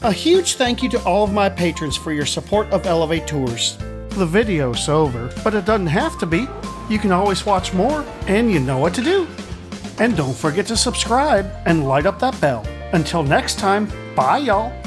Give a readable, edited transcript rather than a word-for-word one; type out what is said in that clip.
A huge thank you to all of my patrons for your support of Elevate Tours. The video's over, but it doesn't have to be. You can always watch more, and you know what to do. And don't forget to subscribe and light up that bell. Until next time, bye y'all.